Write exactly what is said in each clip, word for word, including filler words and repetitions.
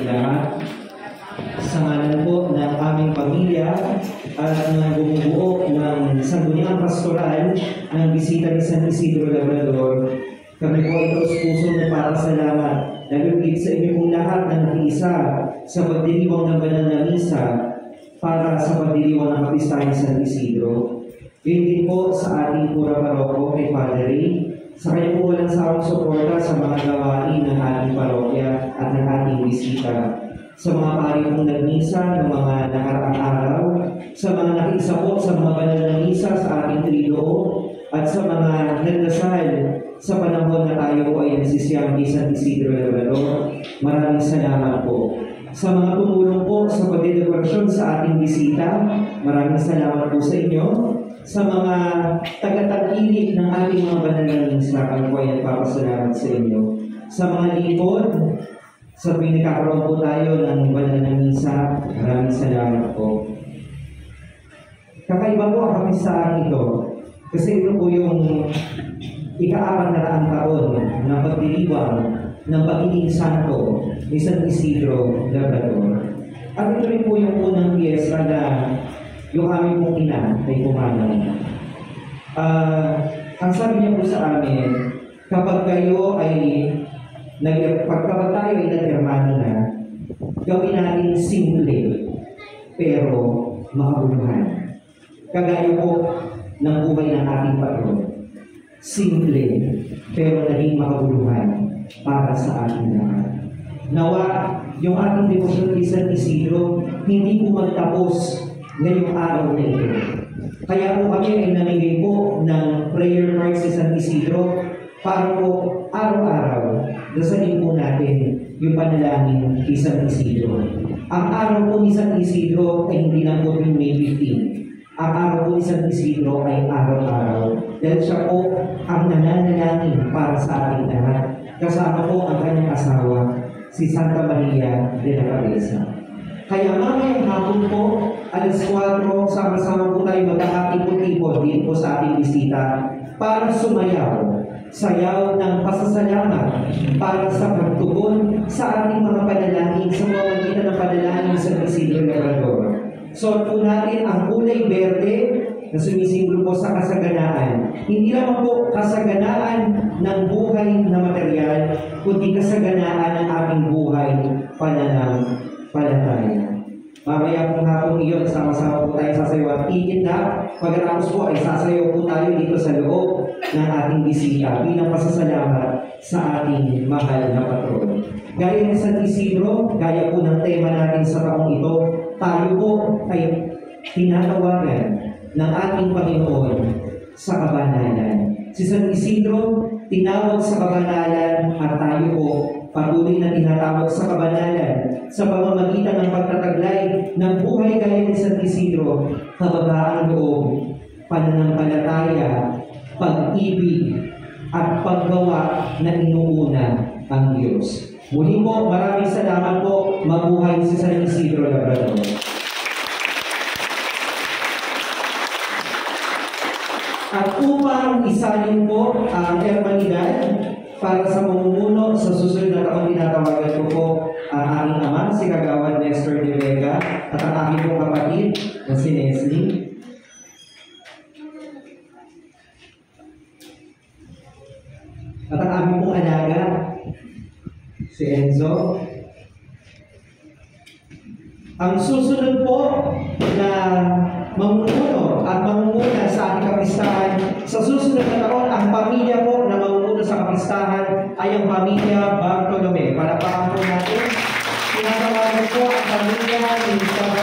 ating lahat. Sa ngalan po ng aming pamilya at ng bumubuo ng Sangguniang Pastoral ng Bisita ni San Isidro Labrador, kami po ay taus-pusong nagpapasalamat nagugit sa inyo pong lahat na nakiisa sa pagdiriwang ng banal na misa para sa pagdiriwang ng Kapistahan ni San Isidro. Yun din po sa ating pura paroko kay Father Ray, sa kanya po walang sawang suporta sa mga gawain ng ating parokya at ng ating bisita. Sa mga pari pong nagmisa ng mga nakaraang araw, sa mga nakiisa po sa mga banal na misa sa ating triloo, at sa mga nagdasal sa panahon na tayo po ay nagsisiyang kay San Isidro Labrador, maraming salamat po. Sa mga tumulong po sa pagdedekorasyon sa ating bisita, maraming salamat po sa inyo. Sa mga tagatagili ng ating mga banal na misa, kami po ay nagpapasalamat sa inyo. Sa mga lipod, sa pinagkakaroon po tayo ng banal na misa, maraming salamat po. Kakaiba po ang kapistahan ito kasi ito po yung ika-apat na raang taon ng pagdiriwang ng pagiging santo ni San Isidro Labrador. At ito rin po yung unang piyesta na yung aming pong ina ay pumanang. Uh, ang sabi niya po sa amin, kapag kayo ay Pagkabag tayo ay nag-hermano na, gawin natin simple, pero makabuluhan. Kagaya po ng buhay ng ating patron. Simple, pero naging makabuluhan para sa ating lahat. Nawa, yung ating devotion kay San Isidro, hindi po magtapos ngayong araw na ito. Kaya po kami ay namigay po ng prayer card si San Isidro para po araw-araw dasalin po natin yung panalangin kay San Isidro. Ang araw po ni San Isidro ay hindi lang po yung May fifteenth. Ang araw po ni San Isidro ay araw-araw. Dahil siya po ang nananalangin para sa ating lahat. Kasama po ang kanyang asawa, si Santa Maria de la Cabeza. Kaya mamayang hapon po, alas kwatro, sama-sama po tayo magkakatipon-tipon din po sa ating bisita para sumayaw. Sayaw ng pasasalamat para sa pagtugon sa ating mga panalangin sa mga magitan ng panalangin sa Isidro Labrador. So po natin ang kulay berde na sumisimbolo po sa kasaganaan. Hindi naman po kasaganaan ng buhay na material, kundi kasaganaan ng ating buhay pananampalataya. Mamaya pong hapon iyon, sama-sama po tayo sasayaw at igit na. Pagkatapos po ay sasayaw po tayo dito sa loob ng ating bisita bilang pasasalamat sa ating mahal na patron. Gaya ni San Isidro, gaya po ng tema natin sa taong ito, tayo po ay tinatawagan ng ating Panginoon sa kabanalan. Si San Isidro, tinawag sa kabanalan at tayo po patuloy na tinatawag sa kabanalan sa pamamagitan ng pagtataglay ng buhay gaya ni San Isidro, kababaang loob, pananampalataya, pag-ibig, at paggawa na inuuna ang Diyos. Muli po, maraming salamat po. Mabuhay si San Isidro Labrador. At upang isalin po ang hermanidad para sa pamumuno sa susunod na taon, tinatawagan ko po ang aming ama, si Kagawad Nestor de Vega, at ang aking pong kapatid na si Neslie. At ang aming pong alaga, si Enzo. Ang susunod po na mamumuno at mamumuna sa ating kapistahan, sa susunod na taon, ang pamilya po na mamumuno sa kapistahan ay ang pamilya Bartolome. Palapakan po natin. Tinatawagan po ang pamilya ni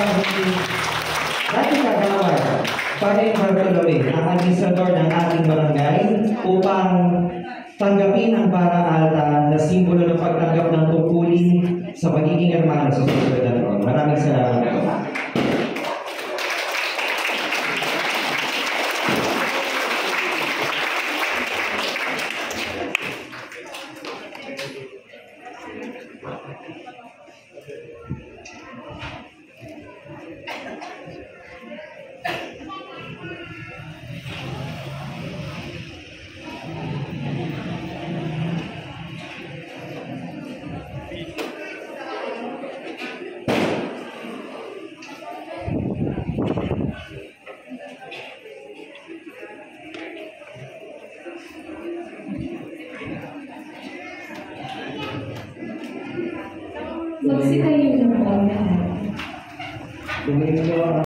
Dati Kagawad, Padre Bartolome, ang administrador ng ating barangay, upang tanggapin ang para alta na simbolo ng pagtanggap ng tungkulin sa pagiging hermano sa susunod na taon. Maraming salamat po. Magsitayo na po ang lahat. Tumingin ko